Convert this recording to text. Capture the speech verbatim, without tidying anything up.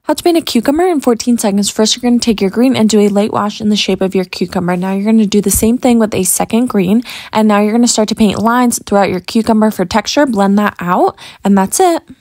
How to paint a cucumber in fourteen seconds. First, you're going to take your green and do a light wash in the shape of your cucumber. Now you're going to do the same thing with a second green. And now you're going to start to paint lines throughout your cucumber for texture. Blend that out. And that's it.